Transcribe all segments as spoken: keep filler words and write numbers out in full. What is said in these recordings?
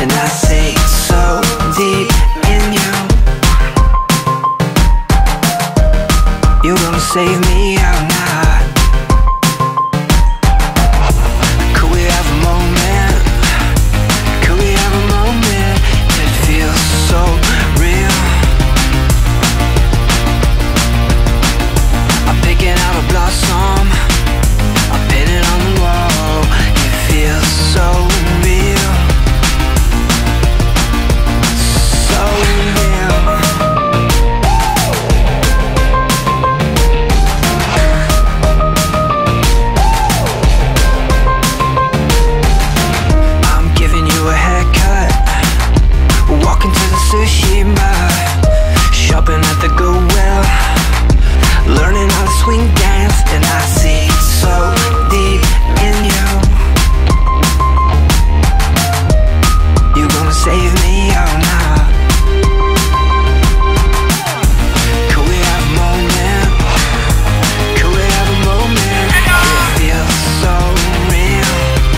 and I sink so deep in you. You gonna save me or not? Could we have a moment? Could we have a moment that feels so real? I'm picking out a blossom, I pin it on the wall. It feels so real, so real. I'm giving you a haircut, walking to the sushi bar, shopping at the Goodwill, learning how to swing dance, and I see so deep in you. You gonna save me or not? Could we have a moment? Could we have a moment? It feels so real.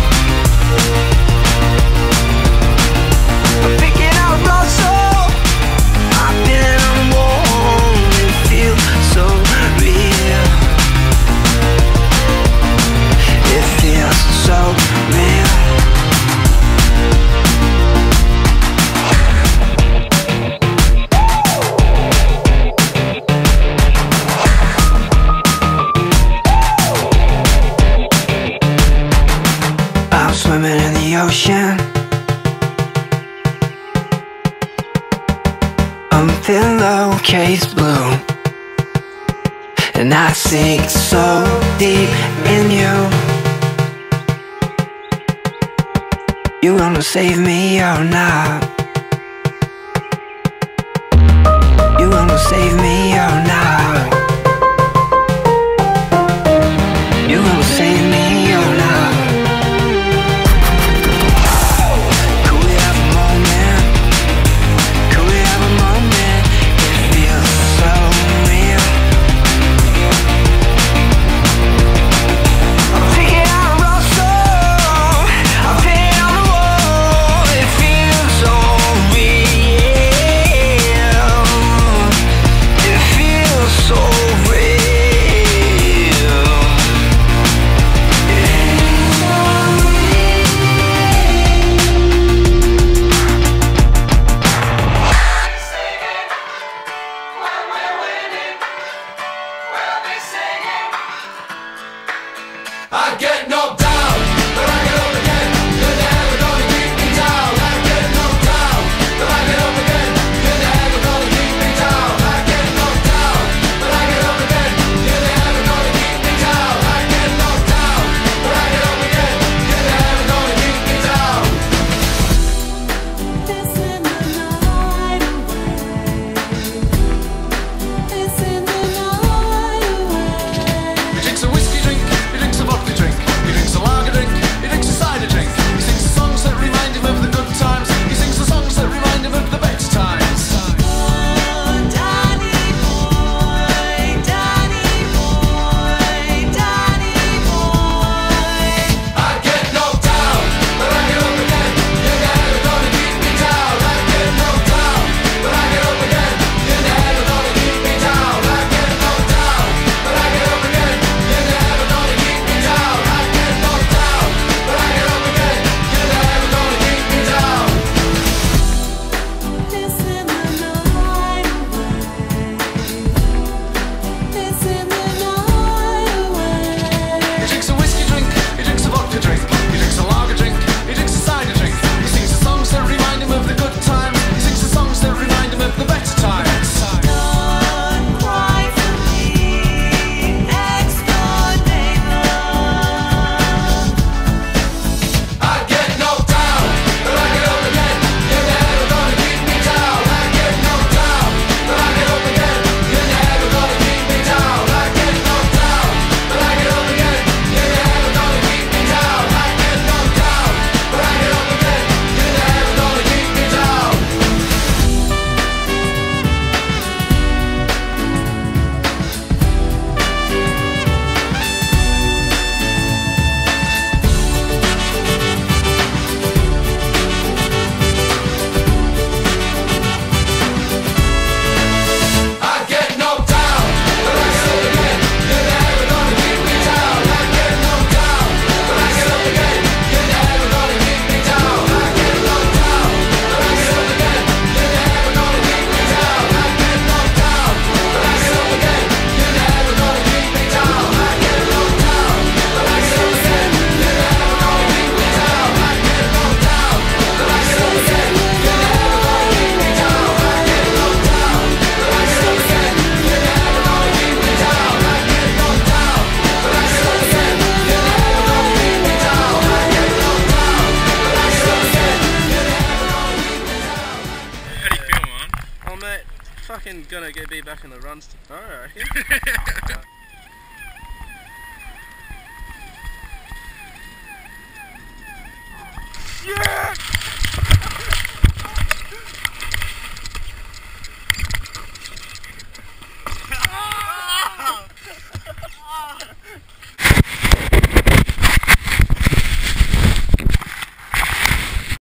I'm picking out a blossom, I've been on the wall. It feels so real. It feels so real. I'm swimming in the ocean, I'm pillowcase blue, and I sink so deep in you. You gonna save me or not? You gonna save me or not? You gonna save me or not? Could we have a moment? Could we have a moment? It feels so real. I'm picking out a blossom, I'm pin on the wall. It feels so real. It I'm gonna get be back in the runs tomorrow, I reckon.